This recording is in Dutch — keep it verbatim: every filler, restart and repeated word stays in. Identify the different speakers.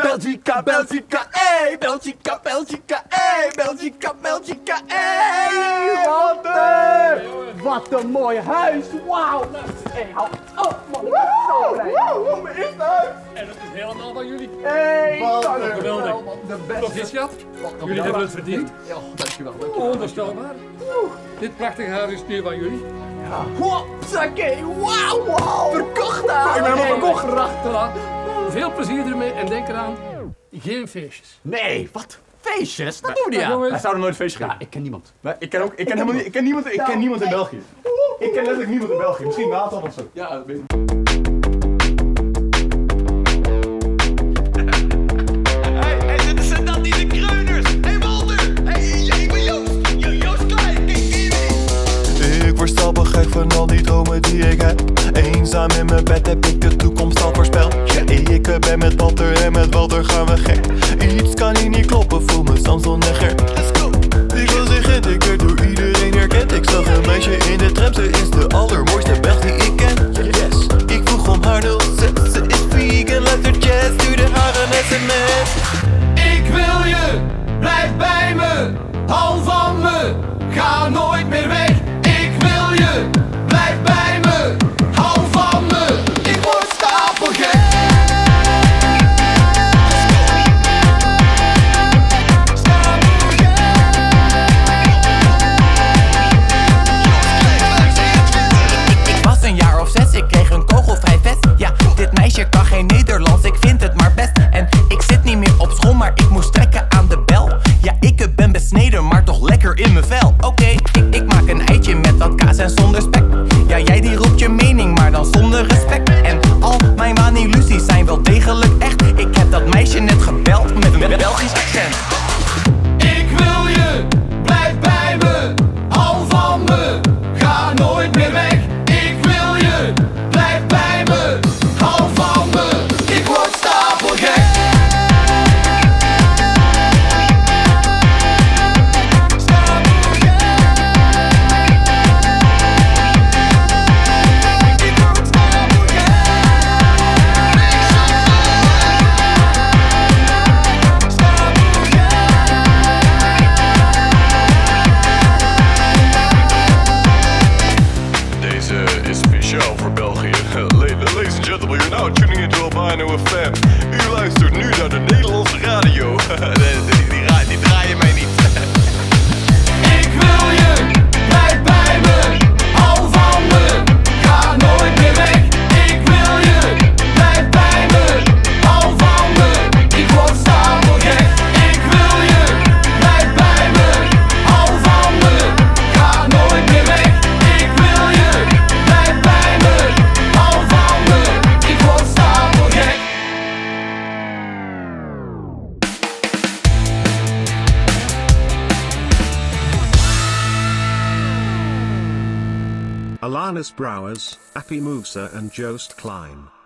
Speaker 1: Belgica, Belgica, ey, Belgica, Belgica, ey, Belgica, Belgica, ey. Wat een, wat een mooi huis, wauw. Hé, hou op man, ik ben zo blij. Woe, mijn eerste huis.
Speaker 2: En dat is helemaal van jullie.
Speaker 1: Hé,
Speaker 2: wat
Speaker 1: een
Speaker 2: geweldig.
Speaker 1: de beste.
Speaker 2: Proficiat, jullie hebben het verdiend.
Speaker 1: Ja, dankjewel, dankjewel.
Speaker 2: Onvoorstelbaar. Dit prachtige huis is nu van jullie.
Speaker 1: Ja. Hoppakee, wauw, wauw. Verkocht daar. Ik ben helemaal verkocht.
Speaker 2: Voilà. Veel plezier ermee en denk eraan, geen feestjes.
Speaker 1: Nee, wat? Feestjes? Dat doen we niet aan.
Speaker 3: Wij zouden nooit feestjes geven.
Speaker 1: Ja, ik ken niemand.
Speaker 3: Nee, ik ken ook, ik ken helemaal niet, ik ken niemand, ik ken niemand in België. Ik ken letterlijk niemand in België. Misschien Nathan of zo.
Speaker 1: Ja, dat weet ik.
Speaker 4: Hey, hey, dit is dat niet de Kreuners. Hey Walter. Hey, ik ben Joost. Jo, Joost Klein. Kijk, hier.
Speaker 5: Ik word stappen gek van al die dromen die ik heb. Eenzaam in mijn bed heb ik de toekomst al voorspeld. Ik ben met Walter en met Walter gaan we gek. Iets kan hier niet kloppen, voel me Samson en Gert. Let's go! Ik was in Gent, ik werd door iedereen herkend. Ik zag een meisje in de tram, ze is de allermooiste Belg die ik ken. Yes! Ik vroeg om haar nul zes, ze is vegan, luistert jazz, stuurde haar een sms.
Speaker 4: Ik wil je, blijf bij me, hou van me, ga nooit meer weg. Ik wil je, blijf bij me, hou van me, ik word stapelgek.
Speaker 6: Ik was een jaar of zes, ik kreeg een kogelvrij vest. Ja, dit meisje kan geen Nederlands, ik vind het maar best. En ik zit niet meer op school, maar ik moest trekken aan de bel. Ja, ik ben besneden, maar toch lekker in mijn vel. Oké, okay, ik, ik maak een eitje met wat kaas en zonder spek. Ja, jij die roept je mening, maar dan zonder respect. En al mijn wanillusies zijn wel degelijk echt. Ik heb dat meisje net gebeld met een Belgisch accent.
Speaker 4: Ik wil je, blijf bij me, hou van me, ga nooit meer weg. Ik wil je, blijf bij me, hou van me, ik word stapelgek.
Speaker 5: Ladies and gentlemen, you're now tuning into Albino F M. U luistert nu naar de Nederlandse radio. die, die, die draaien mij niet.
Speaker 4: Ik wil je, blijf bij me, hou van me, ga nooit meer weg. Ik wil je, blijf bij me, hou van me, ik word stapelgek. Ik wil je, blijf bij me, hou van me, ga nooit meer weg. Ik wil je, blijf bij me, hou van me, ik word stapelgek.
Speaker 7: Alanis Brouwers, Appie Moosa and Joost Klein.